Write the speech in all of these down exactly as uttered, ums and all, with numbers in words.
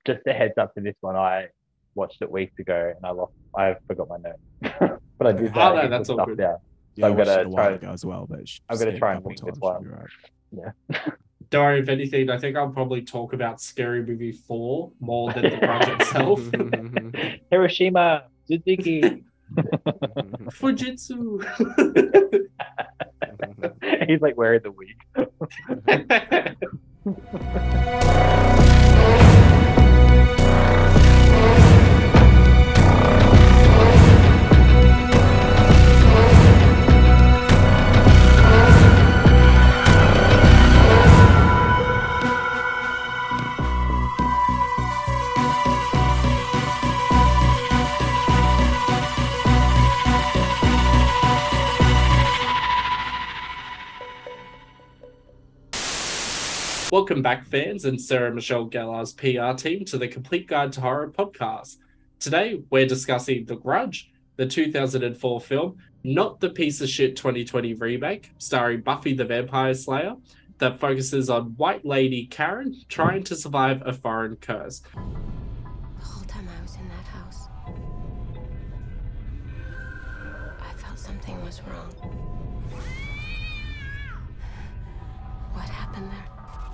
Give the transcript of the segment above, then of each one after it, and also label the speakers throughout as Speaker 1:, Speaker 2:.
Speaker 1: just a heads up to this one. I watched it weeks ago and I lost. I forgot my notes, but I did
Speaker 2: Oh
Speaker 1: uh,
Speaker 2: no,
Speaker 1: get
Speaker 2: that's
Speaker 1: the
Speaker 2: all
Speaker 1: stuff
Speaker 2: good.
Speaker 1: down.
Speaker 3: Yeah, I
Speaker 1: I'm
Speaker 3: watched
Speaker 1: gonna
Speaker 3: it a while
Speaker 1: try-
Speaker 3: ago as well, but it's
Speaker 1: I'm
Speaker 3: just
Speaker 1: gonna
Speaker 3: a
Speaker 1: try and
Speaker 3: couple
Speaker 1: wing this
Speaker 3: times
Speaker 1: one.
Speaker 3: should be right.
Speaker 1: Yeah.
Speaker 2: Don't worry, if anything, I think I'll probably talk about Scary Movie four more than the Grudge itself.
Speaker 1: Hiroshima, Suzuki.
Speaker 2: Fujitsu.
Speaker 1: He's like wearing the wig.
Speaker 2: Welcome back, fans, and Sarah Michelle Gellar's P R team to the Complete Guide to Horror podcast. Today, we're discussing The Grudge, the two thousand four film, not the piece of shit twenty twenty remake, starring Buffy the Vampire Slayer, that focuses on white lady Karen trying to survive a foreign curse.
Speaker 4: The whole time I was in that house, I felt something was wrong. What happened there?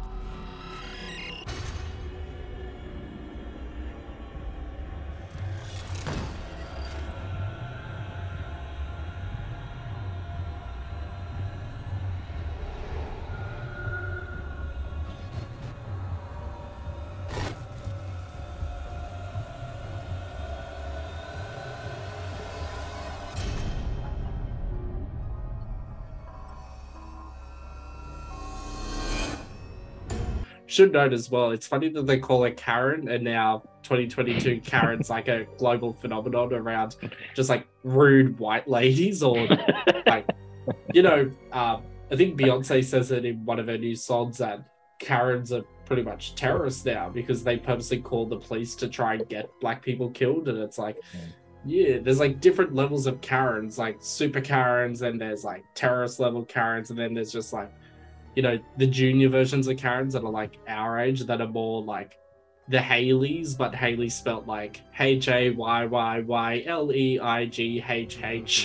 Speaker 2: Should note as well, it's funny that they call it Karen, and now twenty twenty-two Karen's like a global phenomenon around just like rude white ladies, or like, you know, um, I think Beyonce says it in one of her new songs that Karens are pretty much terrorists now because they purposely call the police to try and get black people killed. And it's like, yeah, there's like different levels of Karens, like super Karens, and there's like terrorist level Karens, and then there's just like, you know, the junior versions of Karens that are like our age that are more like the Haleys, but Haley spelt like H A Y Y Y L E I G H H.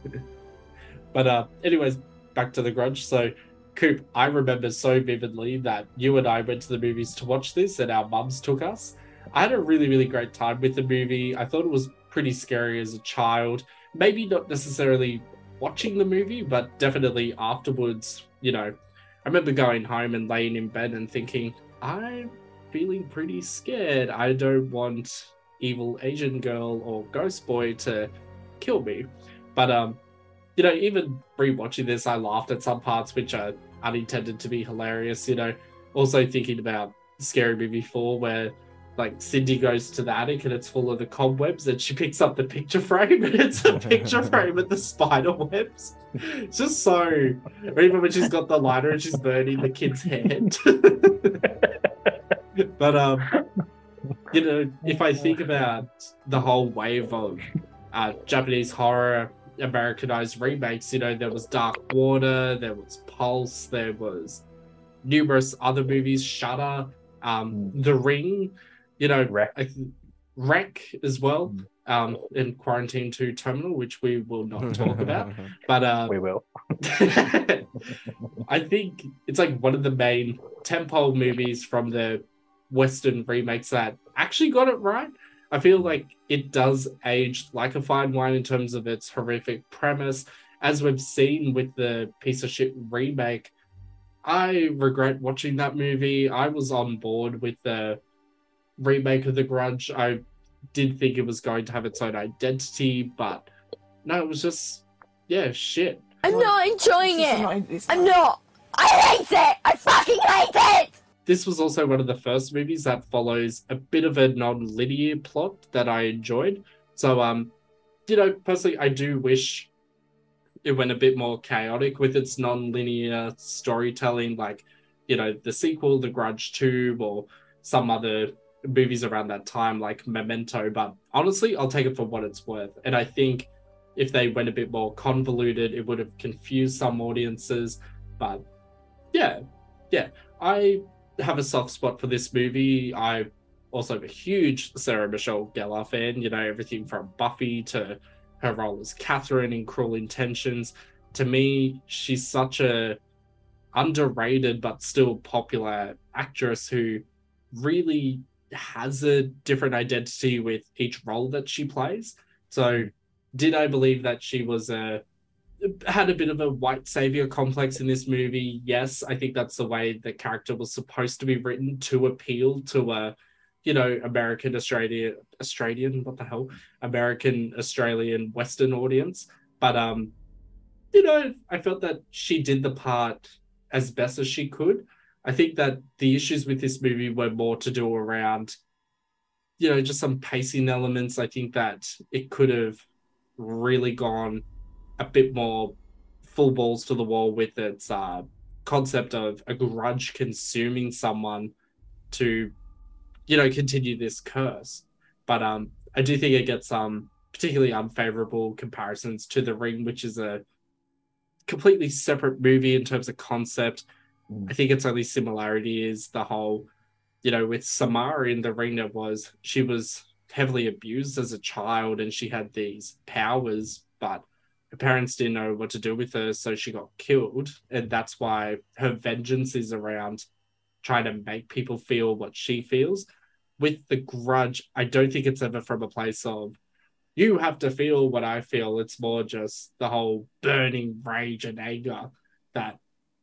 Speaker 2: But uh, anyways, back to The Grudge. So, Coop, I remember so vividly that you and I went to the movies to watch this and our mums took us. I had a really, really great time with the movie. I thought it was pretty scary as a child. Maybe not necessarily watching the movie, but definitely afterwards, you know, I remember going home and laying in bed and thinking, I'm feeling pretty scared. I don't want evil Asian girl or ghost boy to kill me. But, um, you know, even rewatching this, I laughed at some parts which are unintended to be hilarious. You know, also thinking about Scary Movie four, where like Cindy goes to the attic and it's full of the cobwebs, and she picks up the picture frame and it's a picture frame with the spider webs. It's just so, or even when she's got the lighter and she's burning the kid's head. But um, you know, if I think about the whole wave of uh, Japanese horror Americanized remakes, you know, there was Dark Water, there was Pulse, there was numerous other movies, Shudder, um, The Ring, you know,
Speaker 1: Wreck.
Speaker 2: I th- Wreck as well, um, in Quarantine two Terminal, which we will not talk about, but uh,
Speaker 1: We will.
Speaker 2: I think it's like one of the main tentpole movies from the Western remakes that actually got it right. I feel like it does age like a fine wine in terms of its horrific premise. As we've seen with the piece of shit remake, I regret watching that movie. I was on board with the remake of The Grudge. I did think it was going to have its own identity, but no, it was just, yeah, shit.
Speaker 5: I'm not enjoying
Speaker 3: This is
Speaker 5: it.
Speaker 3: not- it's
Speaker 5: I'm
Speaker 3: not-
Speaker 5: not. I hate it. I fucking hate it.
Speaker 2: This was also one of the first movies that follows a bit of a non-linear plot that I enjoyed. So, um, you know, personally, I do wish it went a bit more chaotic with its non-linear storytelling, like, you know, the sequel, The Grudge two, or some other movies around that time, like Memento. But honestly, I'll take it for what it's worth. And I think if they went a bit more convoluted, it would have confused some audiences. But yeah, yeah, I have a soft spot for this movie. I also a huge Sarah Michelle Gellar fan. You know, everything from Buffy to her role as Catherine in Cruel Intentions. To me, she's such a underrated but still popular actress who really has a different identity with each role that she plays. So, did I believe that she was a had a bit of a white savior complex in this movie? Yes, I think that's the way the character was supposed to be written, to appeal to a, you know, American Australian Australian what the hell American Australian Western audience. But um, you know, I felt that she did the part as best as she could. I think that the issues with this movie were more to do around, you know, just some pacing elements. I think that it could have really gone a bit more full balls to the wall with its uh, concept of a grudge consuming someone to, you know, continue this curse. But um, I do think it gets um particularly unfavorable comparisons to The Ring, which is a completely separate movie in terms of concept.
Speaker 1: Mm.
Speaker 2: I think its only similarity is the whole, you know, with Samara in The Ring, there was she was heavily abused as a child and she had these powers, but her parents didn't know what to do with her, so she got killed. And that's why her vengeance is around trying to make people feel what she feels. With The Grudge, I don't think it's ever from a place of, you have to feel what I feel. It's more just the whole burning rage and anger that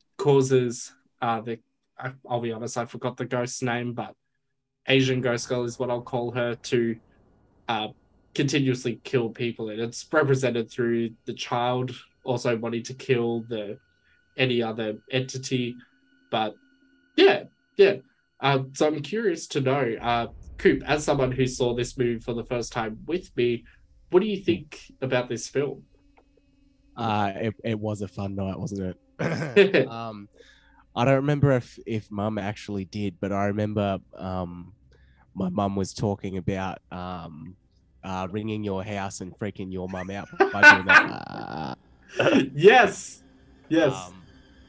Speaker 2: causes uh, the, I, I'll be honest, I forgot the ghost's name, but Asian ghost girl is what I'll call her, to uh, continuously kill people. And it's represented through the child also wanting to kill the any other entity. But yeah, yeah. Uh, so I'm curious to know, uh, Coop, as someone who saw this movie for the first time with me, what do you think about this film?
Speaker 3: Uh, it, it was a fun night, wasn't it? um, I don't remember if, if mum actually did, but I remember um, my mum was talking about um, uh, ringing your house and freaking your mum out by doing that. Uh,
Speaker 2: yes, yes.
Speaker 3: Um,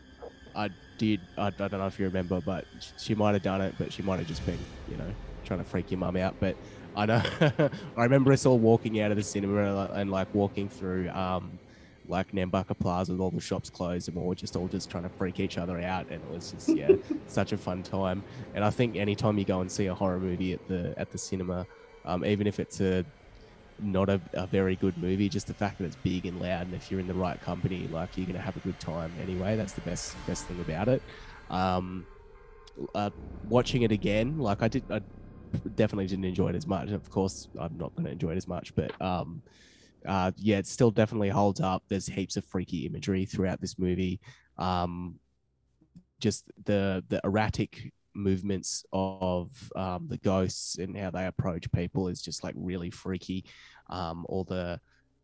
Speaker 3: I did. I, I don't know if you remember, but she might have done it, but she might have just been, you know, trying to freak your mum out. But I know, I remember us all walking out of the cinema and, and like walking through, um, like Nambucca Plaza with all the shops closed, and we were just all just trying to freak each other out, and it was just yeah, such a fun time. And I think anytime you go and see a horror movie at the at the cinema, um, even if it's a not a, a very good movie, just the fact that it's big and loud, and if you're in the right company, like, you're gonna have a good time anyway. That's the best best thing about it. Um, uh, watching it again, like I did, I definitely didn't enjoy it as much. Of course, I'm not going to enjoy it as much, but um, uh, yeah, it still definitely holds up. There's heaps of freaky imagery throughout this movie. Um, just the the erratic movements of um, the ghosts and how they approach people is just like really freaky. Um, all the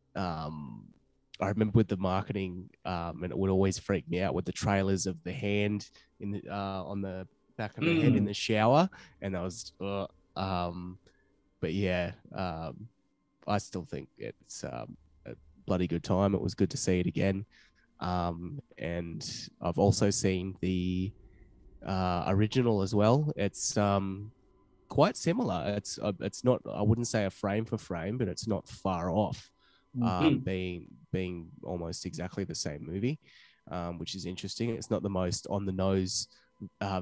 Speaker 3: um, I remember with the marketing, um, and it would always freak me out with the trailers of the hand in the, uh, on the back of the
Speaker 2: Mm.
Speaker 3: head in the shower, and that was, uh, um, but yeah, um, I still think it's um, a bloody good time. It was good to see it again, um, and I've also seen the uh, original as well. It's um, quite similar. It's uh, it's not, I wouldn't say a frame for frame, but it's not far off. Um, being being almost exactly the same movie, um, which is interesting. It's not the most on the nose uh,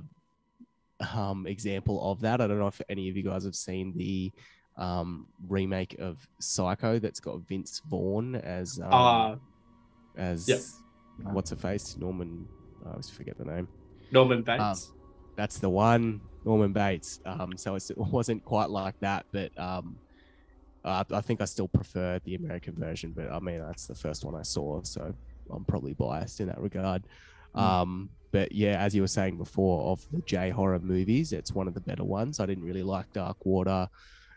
Speaker 3: um, example of that. I don't know if any of you guys have seen the um, remake of Psycho that's got Vince Vaughn as um,
Speaker 2: Uh,
Speaker 3: as
Speaker 2: yep.
Speaker 3: what's her face, Norman. I always forget the name.
Speaker 2: Norman Bates.
Speaker 3: Um, that's the one, Norman Bates. Um, so it's, it wasn't quite like that, but um, Uh, I think I still prefer the American version, but I mean, that's the first one I saw, so I'm probably biased in that regard. Mm. Um, but yeah, as you were saying before, of the J horror movies, it's one of the better ones. I didn't really like Dark Water.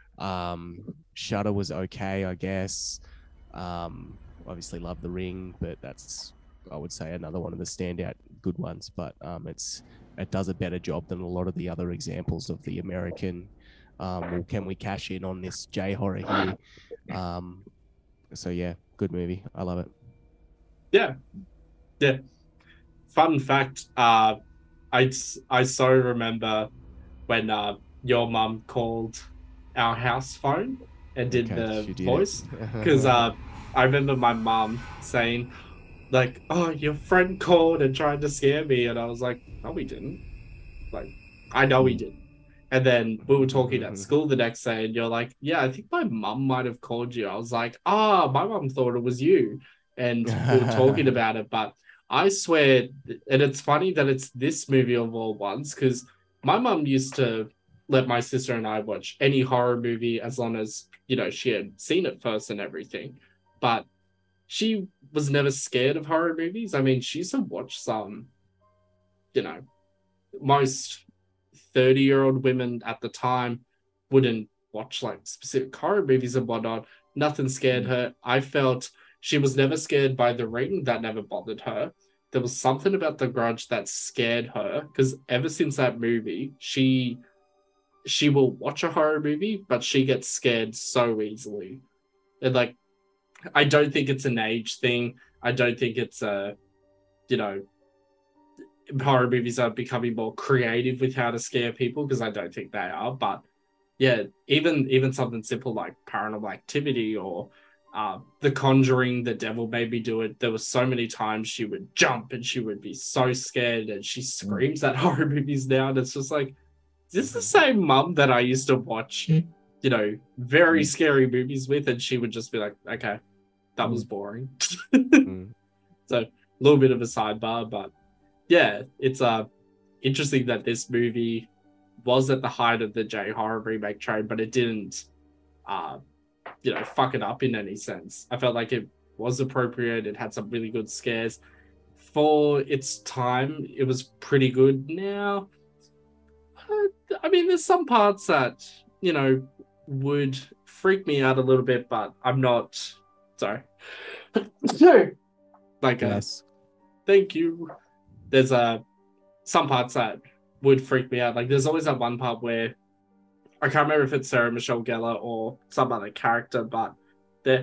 Speaker 3: Um, Shudder was okay, I guess. Um, obviously love The Ring, but that's, I would say, another one of the standout good ones. But um, it's it does a better job than a lot of the other examples of the American. Um, well, can we cash in on this J horror here? Um, so yeah, good movie. I love it.
Speaker 2: Yeah, yeah. Fun fact: uh, I I so remember when uh, your mum called our house phone and did
Speaker 3: Okay,
Speaker 2: the
Speaker 3: she did
Speaker 2: voice.
Speaker 3: it.
Speaker 2: Because uh, I remember my mum saying, like, oh, your friend called and tried to scare me. And I was like, no, we didn't. Like, I know we didn't. And then we were talking at school the next day, and you're like, yeah, I think my mum might have called you. I was like, ah, oh, my mum thought it was you. And we were talking about it. But I swear, and it's funny that it's this movie of all ones, because my mum used to let my sister and I watch any horror movie as long as, you know, she had seen it first and everything. But she was never scared of horror movies. I mean, she used to watch some, you know, most thirty year old women at the time wouldn't watch like specific horror movies and whatnot. Nothing scared her. I felt she was never scared by The Ring. That never bothered her. There was something about The Grudge that scared her, because ever since that movie, she she will watch a horror movie, but she gets scared so easily. And like, I don't think it's an age thing. I don't think it's a, you know, horror movies are becoming more creative with how to scare people, because I don't think they are. But yeah, even even something simple like Paranormal Activity or uh, The Conjuring, The Devil Made Me Do It. There were so many times she would jump and she would be so scared, and she screams at horror movies now, and it's just like, is this the same mum that I used to watch, you know, very scary movies with? And she would just be like, okay, that was boring. So a little bit of a sidebar, but yeah, it's uh interesting that this movie was at the height of the J horror remake trend, but it didn't uh you know fuck it up in any sense. I felt like it was appropriate. It had some really good scares. For its time, it was pretty good. Now, uh, I mean, there's some parts that, you know, would freak me out a little bit, but I'm not sorry. like
Speaker 3: Yes.
Speaker 2: a thank you. There's uh, some parts that would freak me out. Like, there's always that one part where I can't remember if it's Sarah Michelle Gellar or some other character, but they're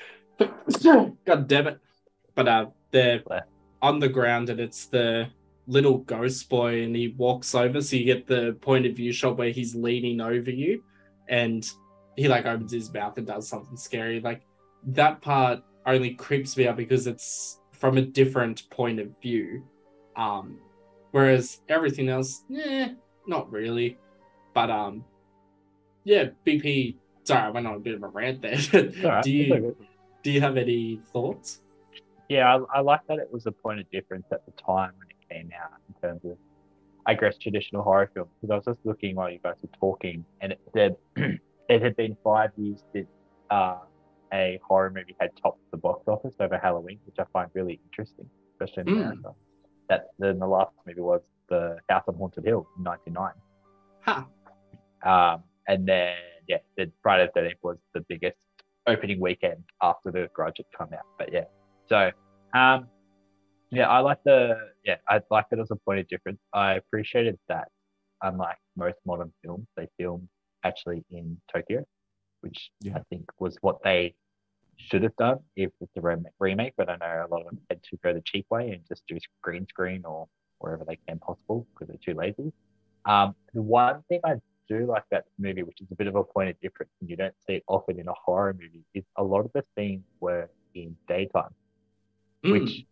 Speaker 2: God damn it. But uh, they're on the ground, and it's the little ghost boy, and he walks over, so you get the point of view shot where he's leaning over you, and he like opens his mouth and does something scary. Like, that part only creeps me out because it's from a different point of view. Um, whereas everything else, eh, not really. But um, yeah, B P. Sorry, I went on a bit of a rant there.
Speaker 1: Right,
Speaker 2: do you do you have any thoughts?
Speaker 1: Yeah, I, I like that it was a point of difference at the time when it came out in terms of, I guess, traditional horror films. Because I was just looking while you guys were talking, and it said it had been five years since uh, a horror movie had topped the box office over Halloween, which I find really interesting, especially in
Speaker 2: Mm.
Speaker 1: America. That then the last movie was The House on Haunted Hill in ninety-nine.
Speaker 2: Huh.
Speaker 1: Um, and then yeah, the Friday the thirteenth was the biggest opening weekend after The Grudge had come out. But yeah, so um, yeah, I like the yeah, I like that as a point of difference. I appreciated that, unlike most modern films, they filmed actually in Tokyo, which
Speaker 3: Yeah.
Speaker 1: I think was what they should have done if it's a rem- remake. But I know a lot of them had to go the cheap way and just do green screen or wherever they can possible because they're too lazy. Um, the one thing I do like about the movie, which is a bit of a point of difference, and you don't see it often in a horror movie, is a lot of the scenes were in daytime,
Speaker 2: Mm.
Speaker 1: which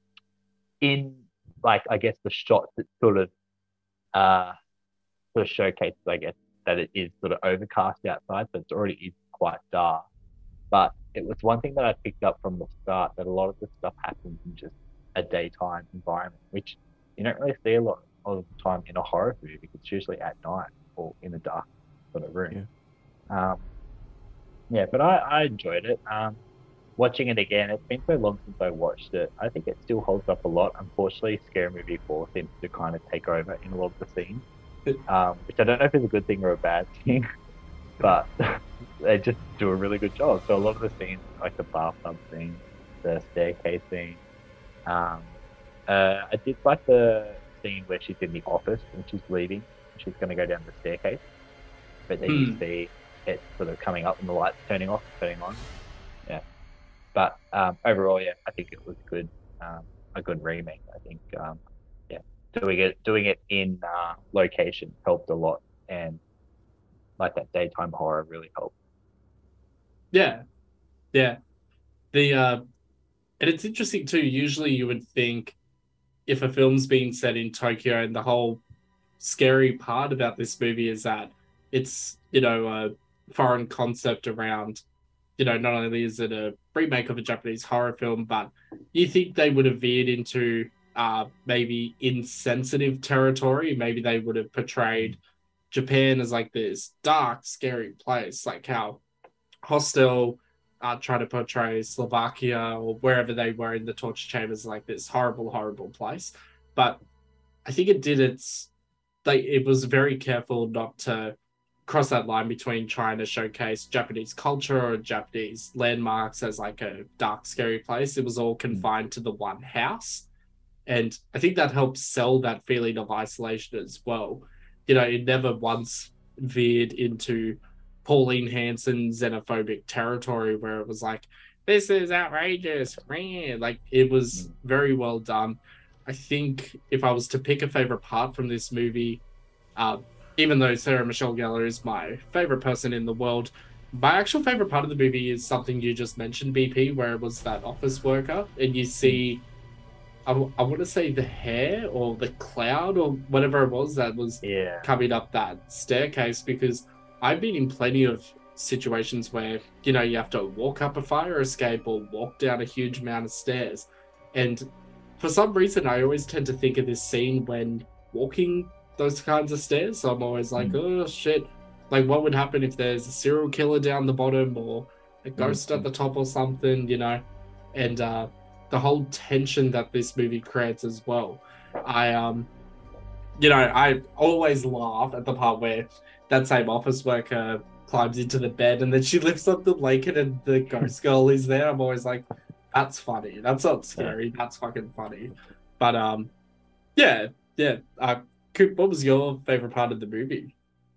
Speaker 1: in like I guess the shots that sort of uh sort of showcases, I guess, that it is sort of overcast outside, so it's already is quite dark. But it was one thing that I picked up from the start, that a lot of the stuff happens in just a daytime environment, which you don't really see a lot of the time in a horror movie. It's usually at night or in a dark sort of room. Yeah, um, yeah but I, I enjoyed it. Um, watching it again, it's been so long since I watched it. I think it still holds up a lot. Unfortunately, Scary Movie four seems to kind of take over in a lot of the scenes, um, which I don't know if it's a good thing or a bad thing, but they just do a really good job. So a lot of the scenes, like the bathtub scene, the staircase scene, um, uh, I did like the scene where she's in the office and she's leaving. She's going to go down the staircase, but then you
Speaker 2: Hmm.
Speaker 1: see it sort of coming up and the lights turning off, turning on. Yeah, but um, overall, yeah, I think it was good. Um, a good remake. I think, um, yeah, doing it doing it in uh, location helped a lot, and like that daytime horror really helped.
Speaker 2: Yeah, yeah. The uh, and it's interesting too. Usually, you would think if a film's being set in Tokyo, and the whole scary part about this movie is that it's, you know, a foreign concept around, you know, not only is it a remake of a Japanese horror film, but you think they would have veered into uh, maybe insensitive territory. Maybe they would have portrayed Japan as like this dark, scary place, like how Hostel uh, tried to portray Slovakia or wherever they were in the torture chambers, like this horrible, horrible place. But I think it did its, like, it was very careful not to cross that line between trying to showcase Japanese culture or Japanese landmarks as like a dark, scary place. It was all confined to the one house. And I think that helps sell that feeling of isolation as well. You know, it never once veered into Pauline Hanson xenophobic territory where it was like, this is outrageous. Like, it was very well done. I think if I was to pick a favorite part from this movie, uh, even though Sarah Michelle Gellar is my favorite person in the world, my actual favorite part of the movie is something you just mentioned, B P, where it was that office worker and you see, I, w- I want to say the hair or the cloud or whatever it was that was
Speaker 1: Yeah.
Speaker 2: coming up that staircase, because I've been in plenty of situations where, you know, you have to walk up a fire escape or walk down a huge amount of stairs. And for some reason, I always tend to think of this scene when walking those kinds of stairs. So I'm always like, mm. oh, shit. Like, what would happen if there's a serial killer down the bottom or a ghost mm. at the top or something, you know? And uh, the whole tension that this movie creates as well. I, um, you know, I always laugh at the part where that same office worker climbs into the bed and then she lifts up the blanket and the ghost girl is there. I'm always like, that's funny. That's not scary. Yeah. That's fucking funny. But um, yeah, yeah. Uh, Coop, what was your favorite part of the movie?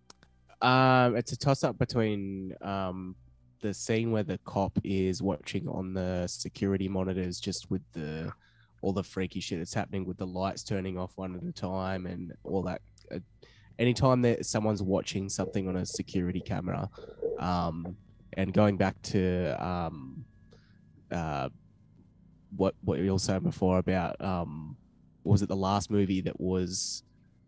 Speaker 3: Um, it's a toss-up between um the scene where the cop is watching on the security monitors, just with the all the freaky shit that's happening with the lights turning off one at a time and all that. Uh, anytime that someone's watching something on a security camera, um, and going back to um, uh. what what you were saying before about um was it the last movie that was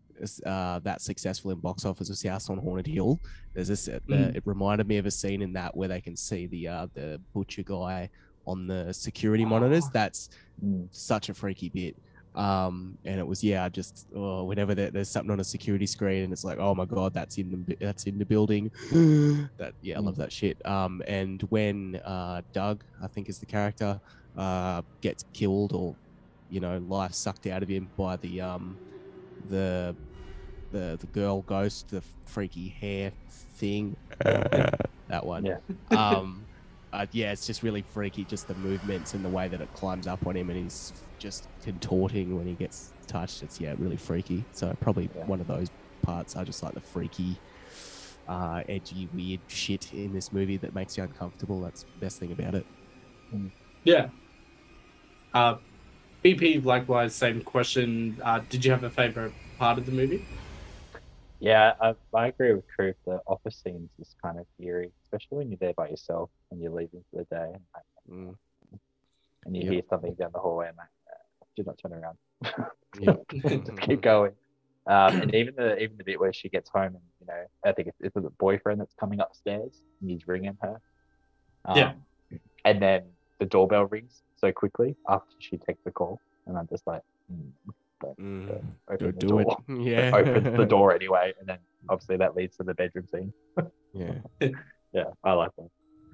Speaker 3: uh that successful in box office was House on Haunted Hill. There's this uh, mm. it reminded me of a scene in that where they can see the uh the butcher guy on the security oh. monitors. That's mm. such a freaky bit. Um and it was yeah just oh, whenever there, there's something on a security screen and it's like, oh my god, that's in the that's in the building. That yeah I love that shit. Um and when uh Doug, I think is the character, Uh, gets killed or, you know, life sucked out of him by the um, the the the girl ghost, the freaky hair thing. That one.
Speaker 1: Yeah.
Speaker 3: um, uh, yeah, it's just really freaky, just the movements and the way that it climbs up on him and he's just contorting when he gets touched. It's yeah, really freaky. So probably yeah. one of those parts. I just like the freaky, uh, edgy, weird shit in this movie that makes you uncomfortable. That's the best thing about it.
Speaker 1: Mm.
Speaker 2: Yeah. Uh, B P, likewise, same question. Uh, did you have a favorite part of the movie?
Speaker 1: Yeah, I, I agree with Crew. The office scenes is kind of eerie, especially when you're there by yourself and you're leaving for the day, and, like, mm. and you yep. hear something down the hallway, and like, uh, do not turn around. Just keep going. Um, and even the even the bit where she gets home, and you know, I think it's, it's the boyfriend that's coming upstairs, and he's ringing her. Um, yeah. And then the doorbell rings so quickly after she takes the call, and I'm just like, mm, don't,
Speaker 3: mm,
Speaker 1: don't open
Speaker 3: don't
Speaker 1: the
Speaker 3: do
Speaker 1: door.
Speaker 3: It. Yeah,
Speaker 1: opens the door anyway, and then obviously that leads to the bedroom scene.
Speaker 3: Yeah,
Speaker 1: yeah, I like that.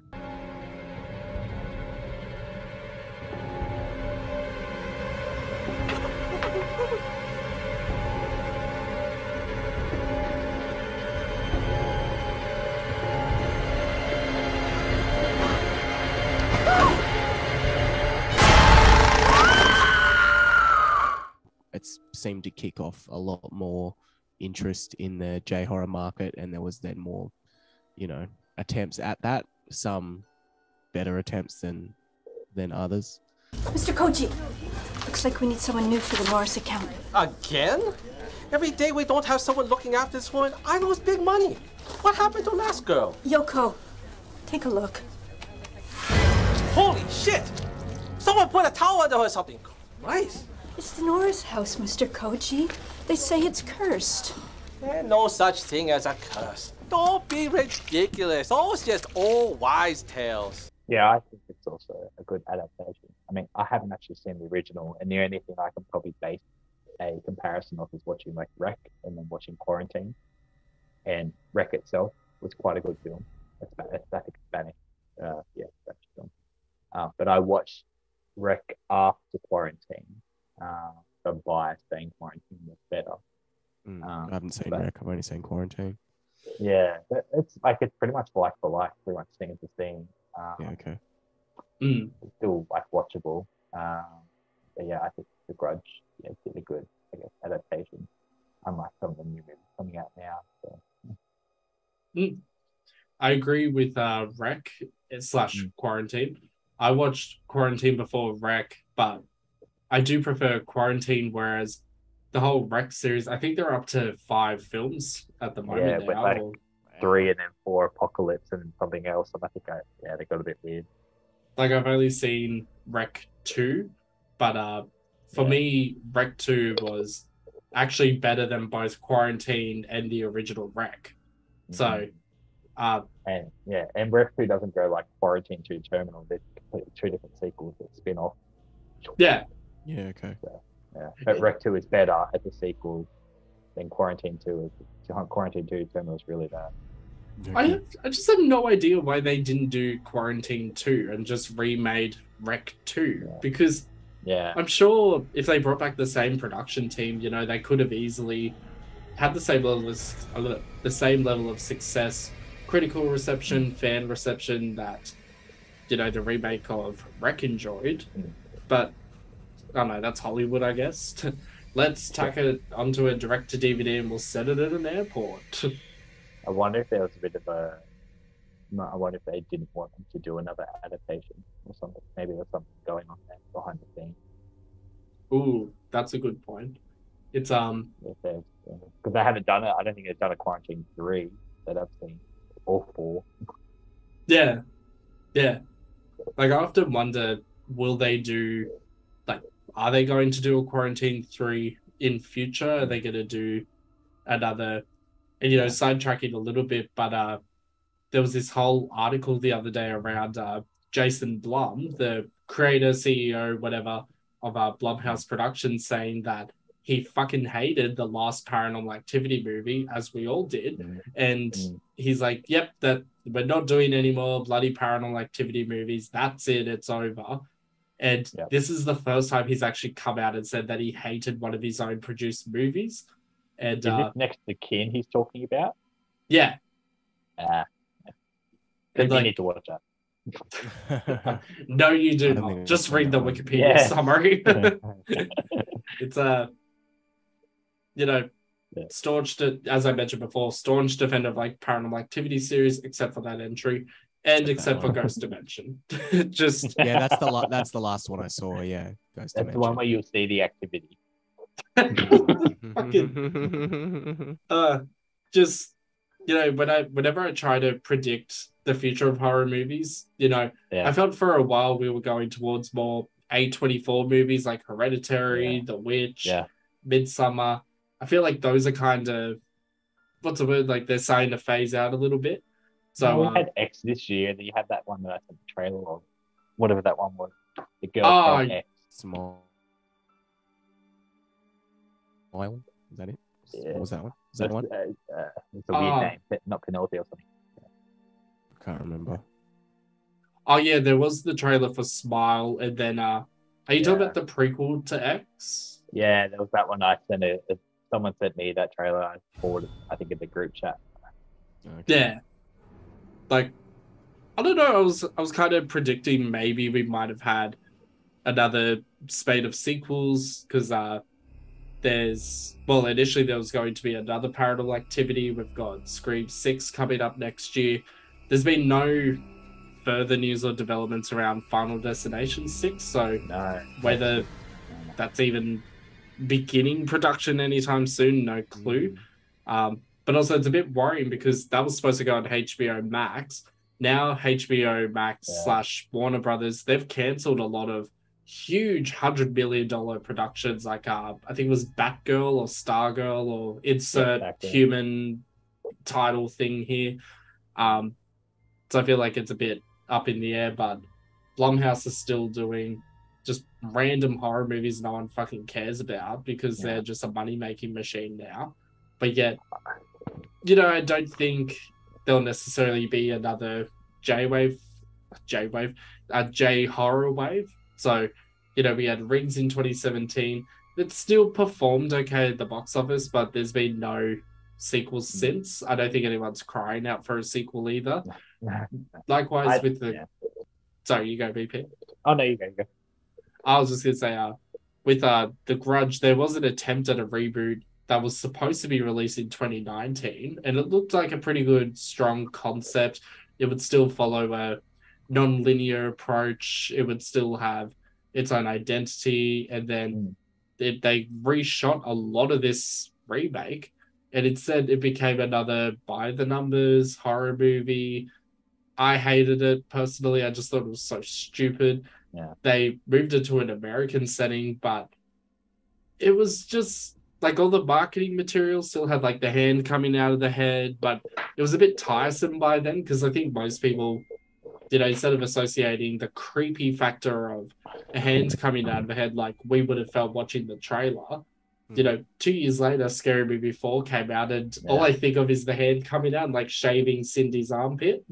Speaker 3: Seemed to kick off a lot more interest in the J-horror market, and there was then more, you know, attempts at that. Some better attempts than than others.
Speaker 6: Mister Koji, looks like we need someone new for the Morris account.
Speaker 7: Again?
Speaker 6: Every day we don't have someone looking after this woman, I lose big money. What happened to last girl?
Speaker 7: Yoko, take a look.
Speaker 6: Holy shit! Someone put a towel under her or something. Christ.
Speaker 7: It's the Nora's house, Mister Koji. They say it's cursed.
Speaker 6: There's no such thing as a curse. Don't be ridiculous. Those just old wise tales.
Speaker 1: Yeah, I think it's also a good adaptation. I mean, I haven't actually seen the original, and the only thing I can probably base a comparison of is watching like Wreck and then watching Quarantine. And Wreck itself was quite a good film. It's, it's I think Spanish. Uh, yeah, Spanish film. Uh, but I watched Wreck after Quarantine. Uh, the bias being Quarantine was better.
Speaker 3: Mm,
Speaker 1: um,
Speaker 3: I haven't seen
Speaker 1: but,
Speaker 3: Wreck. I've only seen Quarantine.
Speaker 1: Yeah, but it's like it's pretty much like for like, pretty much scene to scene. Um,
Speaker 3: Yeah, okay.
Speaker 2: Mm.
Speaker 1: It's still like watchable. Um, but yeah, I think The Grudge, yeah, did a good, I guess, adaptation. Unlike some of the new movies coming out now. So.
Speaker 2: Mm. I agree with uh, Wreck slash
Speaker 1: Mm.
Speaker 2: Quarantine. I watched Quarantine before Wreck, but I do prefer Quarantine, whereas the whole Wreck series, I think they're up to five films at the moment
Speaker 1: Yeah,
Speaker 2: now.
Speaker 1: with like
Speaker 2: or-
Speaker 1: three and then four Apocalypse and something else. And I think I, yeah, they got a bit weird.
Speaker 2: Like I've only seen Wreck two, but uh, for
Speaker 1: Yeah.
Speaker 2: me, Wreck two was actually better than both Quarantine and the original Wreck. So,
Speaker 1: Mhm.
Speaker 2: uh,
Speaker 1: And yeah, and Ref two doesn't go like Quarantine two Terminal. They're completely two different sequels that spin off.
Speaker 2: yeah,
Speaker 3: Yeah, okay.
Speaker 1: Yeah, but Ref two is better as a sequel than Quarantine two. Is Quarantine two Terminal is really bad.
Speaker 2: I have, I just have no idea why they didn't do Quarantine two and just remade Wreck two,
Speaker 1: Yeah.
Speaker 2: because
Speaker 1: Yeah,
Speaker 2: I'm sure if they brought back the same production team, you know, they could have easily had the same level of the same level of success, critical reception, fan reception that, you know, the remake of Wreck enjoyed.
Speaker 1: Mm.
Speaker 2: But I don't know, that's Hollywood, I guess. Let's tack it onto a direct to D V D and we'll set it at an airport.
Speaker 1: I wonder if there was a bit of a. no, I wonder if they didn't want them to do another adaptation or something. Maybe there's something going on there behind the scenes.
Speaker 2: Ooh, that's a good point. It's um
Speaker 1: Because they haven't done it. I don't think they've done a Quarantine three that I've seen, or four.
Speaker 2: yeah. Yeah. Like I often wonder, will they do like are they going to do a Quarantine three in future? Are they gonna do another and you know, sidetracking a little bit, but uh there was this whole article the other day around uh Jason Blum, the creator, C E O, whatever, of uh, Blumhouse Productions, saying that he fucking hated the last Paranormal Activity movie, as we all did.
Speaker 1: Mm.
Speaker 2: And
Speaker 1: Mm.
Speaker 2: he's like, yep, that we're not doing any more bloody Paranormal Activity movies. That's it. It's over. And
Speaker 1: Yep.
Speaker 2: this is the first time he's actually come out and said that he hated one of his own produced movies. And
Speaker 1: Is
Speaker 2: uh,
Speaker 1: this next to Kin he's talking about?
Speaker 2: yeah,
Speaker 1: Ah,
Speaker 2: And,
Speaker 1: you
Speaker 2: like-
Speaker 1: need to watch that.
Speaker 2: no, you do
Speaker 3: I don't
Speaker 2: not.
Speaker 3: think
Speaker 2: Just
Speaker 3: I've
Speaker 2: read
Speaker 3: seen
Speaker 2: the
Speaker 3: that one.
Speaker 2: Wikipedia
Speaker 1: Yeah.
Speaker 2: summary. It's a, you know,
Speaker 1: Yeah.
Speaker 2: staunch, de- as I mentioned before, staunch defender of like Paranormal Activity series, except for that entry, and
Speaker 3: Except
Speaker 2: except
Speaker 3: that
Speaker 2: for
Speaker 3: one.
Speaker 2: Ghost Dimension. Just
Speaker 3: Yeah, that's the la- that's the last one I saw. Yeah, Ghost
Speaker 1: That's the one where you'll see the activity.
Speaker 3: Dimension.
Speaker 2: uh, just you know, when I whenever I try to predict the future of horror movies, you know,
Speaker 1: Yeah.
Speaker 2: I felt for a while we were going towards more A twenty-four movies like Hereditary,
Speaker 1: Yeah.
Speaker 2: The Witch,
Speaker 1: Yeah.
Speaker 2: Midsummer. I feel like those are kind of what's the word? Like they're starting to phase out a little bit. So
Speaker 1: So we
Speaker 2: uh,
Speaker 1: had X this year, and then you had that one that I sent the trailer of, whatever that one was. The girl
Speaker 2: Oh,
Speaker 1: from X.
Speaker 3: Small. Island? Is that it?
Speaker 1: Yeah.
Speaker 3: What was that one? Is that one?
Speaker 1: Uh, uh, it's a weird
Speaker 2: Oh.
Speaker 1: name, but not Penelope or something.
Speaker 3: I can't remember.
Speaker 2: oh yeah, there was the trailer for Smile, and then uh, are you talking
Speaker 1: Yeah.
Speaker 2: about the prequel to X?
Speaker 1: Yeah, there was that one I sent it. it- Someone sent me that trailer. I forwarded, I think, in the group chat.
Speaker 3: Okay.
Speaker 2: Yeah. Like, I don't know. I was I was kind of predicting maybe we might have had another spate of sequels because uh, there's well initially there was going to be another Paranormal Activity. We've got Scream six coming up next year. There's been no further news or developments around Final Destination six, so
Speaker 1: No.
Speaker 2: whether that's even beginning production anytime soon. No clue. Mm. Um, but also it's a bit worrying because that was supposed to go on H B O Max. Now H B O Max yeah. slash Warner Brothers, they've cancelled a lot of huge hundred million dollar productions, like uh, I think it was Batgirl or Stargirl or insert yeah, exactly. human title thing here. Um, so I feel like it's a bit up in the air, but Blumhouse is still doing just random horror movies no one fucking cares about because yeah. they're just a money-making machine now. But yet, you know, I don't think there'll necessarily be another J-Wave, J-Wave, a J-horror wave. So, you know, we had Rings in twenty seventeen. It still performed okay at the box office, but there's been no sequels mm. since. I don't think anyone's crying out for a sequel either. Likewise I, with the... Yeah. Sorry, you go, B P.
Speaker 1: Oh, no, you go, you go.
Speaker 2: I was just going to say, uh, with uh, The Grudge, there was an attempt at a reboot that was supposed to be released in twenty nineteen, and it looked like a pretty good, strong concept. It would still follow a non-linear approach. It would still have its own identity, and then mm. it, they reshot a lot of this remake, and instead it became another by-the-numbers horror movie. I hated it, personally. I just thought it was so stupid.
Speaker 1: Yeah.
Speaker 2: They moved it to an American setting, but it was just... like all the marketing material still had like the hand coming out of the head, but it was a bit tiresome by then because I think most people, you know, instead of associating the creepy factor of a hand coming out of the head like we would have felt watching the trailer, you know, two years later, Scary Movie four came out and yeah. all I think of is the hand coming out and like shaving Cindy's armpit.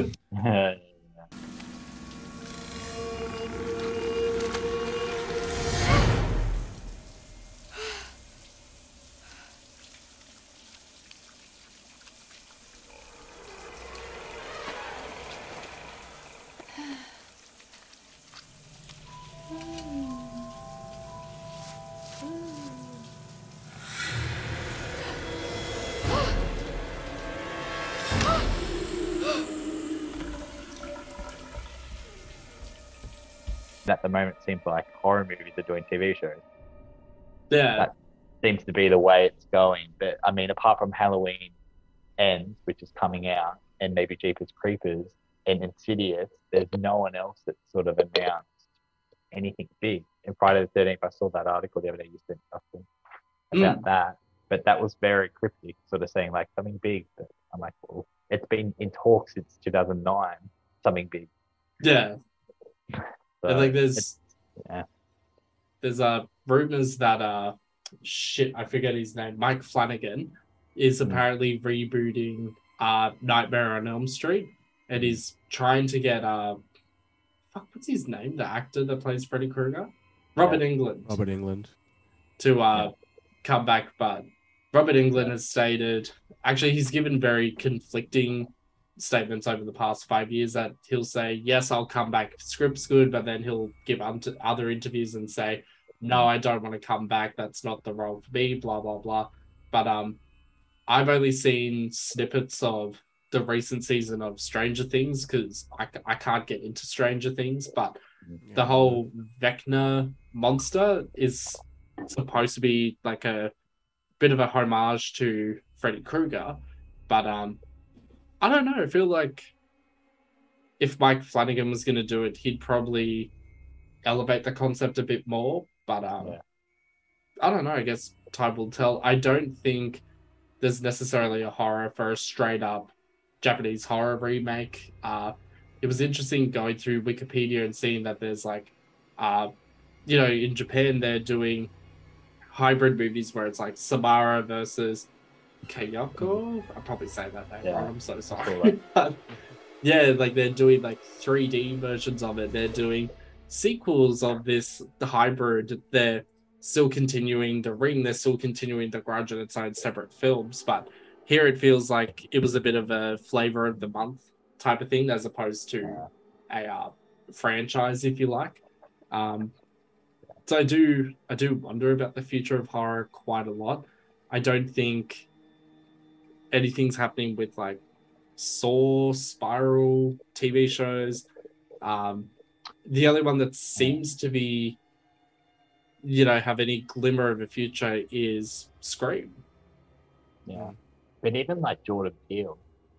Speaker 1: At the moment, it seems like horror movies are doing T V shows.
Speaker 2: Yeah.
Speaker 1: That seems to be the way it's going. But, I mean, apart from Halloween Ends, which is coming out, and maybe Jeepers Creepers and Insidious, there's no one else that's sort of announced anything big. And Friday the thirteenth, I saw that article the other day you sent Justin about mm. that. But that was very cryptic, sort of saying, like, something big. But I'm like, well, it's been in talk since two thousand nine, something big.
Speaker 2: Yeah.
Speaker 1: So
Speaker 2: and like there's
Speaker 1: yeah.
Speaker 2: there's uh rumors that uh shit I forget his name Mike Flanagan is apparently mm. rebooting uh Nightmare on Elm Street and is trying to get uh fuck what's his name the actor that plays Freddy Krueger Robert
Speaker 1: yeah.
Speaker 2: Englund
Speaker 3: Robert Englund
Speaker 2: to uh
Speaker 1: yeah.
Speaker 2: come back, but Robert Englund yeah. has stated actually he's given very conflicting statements over the past five years that he'll say, yes, I'll come back, script's good, but then he'll give other interviews and say, no, I don't want to come back, that's not the role for me, blah, blah, blah. But um, I've only seen snippets of the recent season of Stranger Things because I, I can't get into Stranger Things, but yeah. the whole Vecna monster is supposed to be like a bit of a homage to Freddy Krueger, but um, I don't know. I feel like if Mike Flanagan was going to do it, he'd probably elevate the concept a bit more. But um, yeah. I don't know. I guess time will tell. I don't think there's necessarily a horror for a straight up Japanese horror remake. Uh, it was interesting going through Wikipedia and seeing that there's like, uh, you know, in Japan, they're doing hybrid movies where it's like Samara versus Kayako. I'll probably say that name yeah. wrong. I'm so sorry. But yeah, like they're doing like three D versions of it. They're doing sequels of this the hybrid. They're still continuing The Ring. They're still continuing The Grudge in its own separate films. But here it feels like it was a bit of a flavor of the month type of thing as opposed to a uh, franchise, if you like. Um, so I do I do wonder about the future of horror quite a lot. I don't think anything's happening with like Saw, Spiral, T V shows. Um, the only one that seems to be you know, have any glimmer of a future is Scream.
Speaker 1: Yeah, but even like Jordan Peele,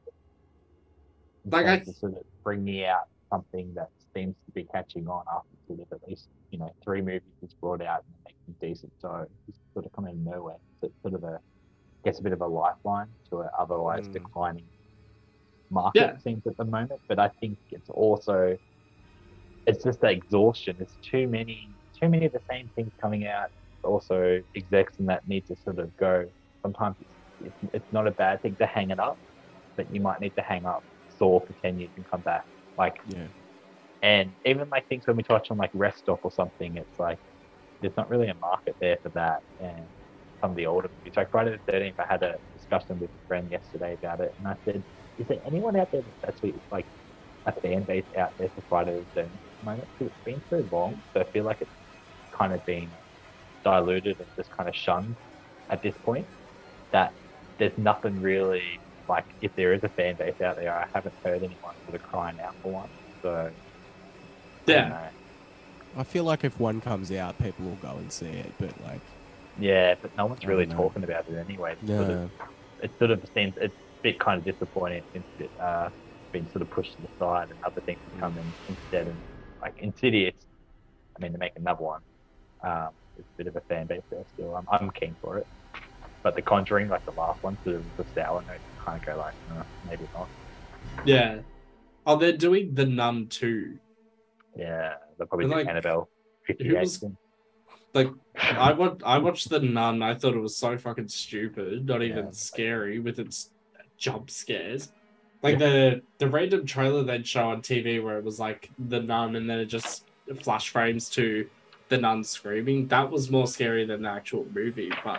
Speaker 1: in
Speaker 2: Like
Speaker 1: terms
Speaker 2: I,
Speaker 1: of sort of bringing out something that seems to be catching on after sort of at least you know three movies he's brought out and making decent, so he's sort of coming nowhere. So it's sort of a gets a bit of a lifeline to an otherwise
Speaker 3: Mm.
Speaker 1: declining market
Speaker 2: Yeah.
Speaker 1: it seems at the moment. But I think it's also it's just the exhaustion. There's too many too many of the same things coming out. Also execs and that need to sort of go. Sometimes it's, it's, it's not a bad thing to hang it up, but you might need to hang up Saw for ten years and come back. Like
Speaker 3: Yeah.
Speaker 1: and even like things when we touch on like Rest Stop or something, it's like there's not really a market there for that. And some of the older movies, like Friday the thirteenth, I had a discussion with a friend yesterday about it, and I said, "Is there anyone out there that's actually like a fan base out there for Friday the thirteenth at the moment? Because it's been so long, so I feel like it's kind of been diluted and just kind of shunned at this point. That there's nothing really like if there is a fan base out there, I haven't heard anyone sort of crying out for one. So I don't
Speaker 2: yeah,
Speaker 1: know.
Speaker 3: I feel like if one comes out, people will go and see it, but like,
Speaker 1: Yeah, but no one's
Speaker 3: I
Speaker 1: really
Speaker 3: don't know.
Speaker 1: talking about it anyway. It's sort
Speaker 3: no.
Speaker 1: of, it sort of seems it's a bit kind of disappointing since it's uh, been sort of pushed to the side and other things have come in instead. And like Insidious, I mean, to make another one, um, it's a bit of a fan base there still. I'm, I'm keen for it. But The Conjuring, like the last one, sort of the sour note, kind of go like, uh, maybe not.
Speaker 2: yeah. Oh, they're doing The Nun too.
Speaker 1: Yeah, they'll probably
Speaker 2: But,
Speaker 1: do
Speaker 2: like,
Speaker 1: Annabelle
Speaker 2: who
Speaker 1: fifty-eight.
Speaker 2: was-
Speaker 1: soon.
Speaker 2: Like, I watched, I watched The Nun. I thought it was so fucking stupid, not even
Speaker 1: Yeah.
Speaker 2: scary with its jump scares. Like the the random trailer they'd show on T V where it was like The Nun and then it just flash frames to the nun screaming. That was more scary than the actual movie. But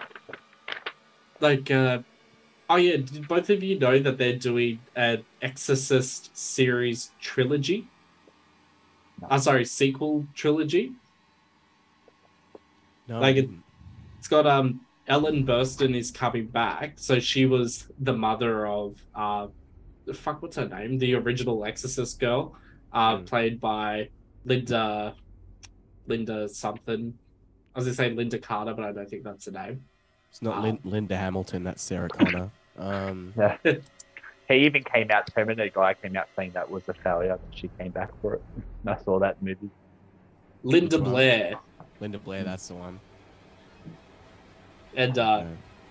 Speaker 2: like, uh, oh yeah, did both of you know that they're doing an Exorcist series trilogy?
Speaker 1: No.
Speaker 2: I'm sorry, sequel trilogy.
Speaker 3: No,
Speaker 2: Like
Speaker 3: I
Speaker 2: it-
Speaker 3: didn't.
Speaker 2: It's got um Ellen Burstyn is coming back, so she was the mother of uh, the fuck what's her name? The original Exorcist girl, uh,
Speaker 3: Mm.
Speaker 2: played by Linda, Linda something. I was gonna say Linda Carter, but I don't think that's her name.
Speaker 3: It's not
Speaker 2: um,
Speaker 3: Lin- Linda Hamilton. That's Sarah Connor. Um,
Speaker 1: Yeah. He even came out, Terminator guy came out saying that was a failure, and she came back for it. And I saw that movie.
Speaker 2: Linda
Speaker 3: Which one?
Speaker 2: Blair,
Speaker 3: Linda Blair. That's the one.
Speaker 2: and uh,
Speaker 3: Yeah.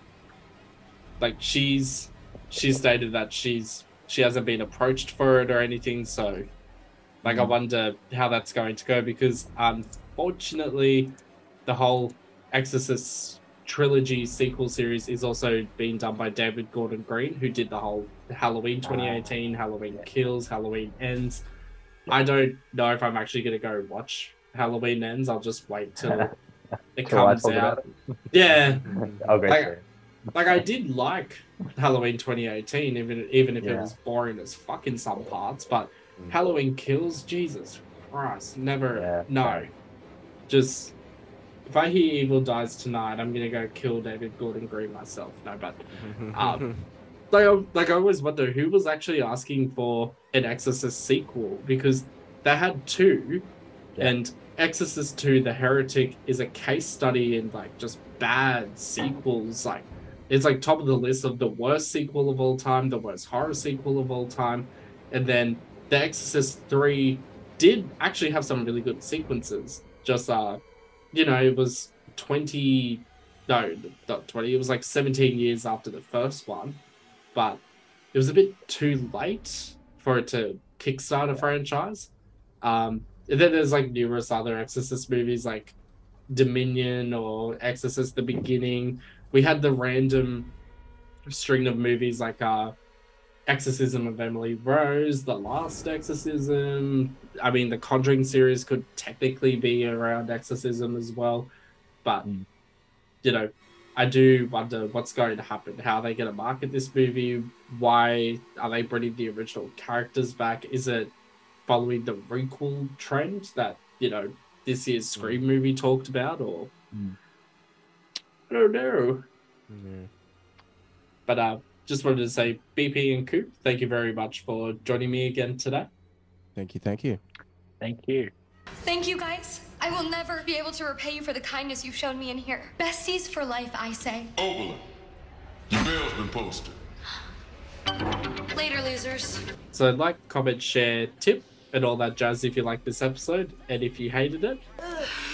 Speaker 2: like she's she stated that she's she hasn't been approached for it or anything, so like I
Speaker 1: Mm.
Speaker 2: wonder how that's going to go, because unfortunately the whole Exorcist trilogy sequel series is also being done by David Gordon Green, who did the whole Halloween twenty eighteen, Halloween Kills, Halloween Ends. I don't know if I'm actually going to go watch Halloween Ends. I'll just wait till it
Speaker 1: Till I
Speaker 2: comes
Speaker 1: talk
Speaker 2: out.
Speaker 1: about it.
Speaker 2: Yeah,
Speaker 1: I'll go
Speaker 2: Like-
Speaker 1: through it.
Speaker 2: like I did like Halloween twenty eighteen, even even if it
Speaker 1: Yeah.
Speaker 2: was boring as fuck in some parts. But
Speaker 3: Mm.
Speaker 2: Halloween Kills, Jesus Christ, never.
Speaker 1: Yeah,
Speaker 2: no,
Speaker 1: right.
Speaker 2: just if I hear Evil Dies Tonight, I'm gonna go kill David Gordon Green myself. No, but um, like I, like I always wonder who was actually asking for an Exorcist sequel, because they had two,
Speaker 1: Yeah.
Speaker 2: and Exorcist two: The Heretic is a case study in like just bad sequels. Like it's like top of the list of the worst sequel of all time, the worst horror sequel of all time, and then The Exorcist three did actually have some really good sequences. Just uh, you know, it was twenty, no, not twenty. It was like seventeen years after the first one, but it was a bit too late for it to kickstart a franchise. Um, and then there's like numerous other Exorcist movies like Dominion or Exorcist the Beginning. We had the random string of movies like uh, Exorcism of Emily Rose, The Last Exorcism. I mean, the Conjuring series could technically be around Exorcism as well. But,
Speaker 1: Mm.
Speaker 2: you know, I do wonder what's going to happen. How are they going to market this movie? Why are they bringing the original characters back? Is it following the requel trend that, you know, this year's Scream movie talked about? Or
Speaker 1: Mm.
Speaker 2: I don't know.
Speaker 3: Yeah.
Speaker 2: But uh, just wanted to say, B P and Coop, thank you very much for joining me again today.
Speaker 3: Thank you. Thank you.
Speaker 1: Thank you.
Speaker 8: Thank you guys. I will never be able to repay you for the kindness you've shown me in here. Besties for life, I say.
Speaker 9: Oberlin, your bail's been posted.
Speaker 8: Later, losers.
Speaker 2: So like, comment, share, tip, and all that jazz if you like this episode, and if you hated it,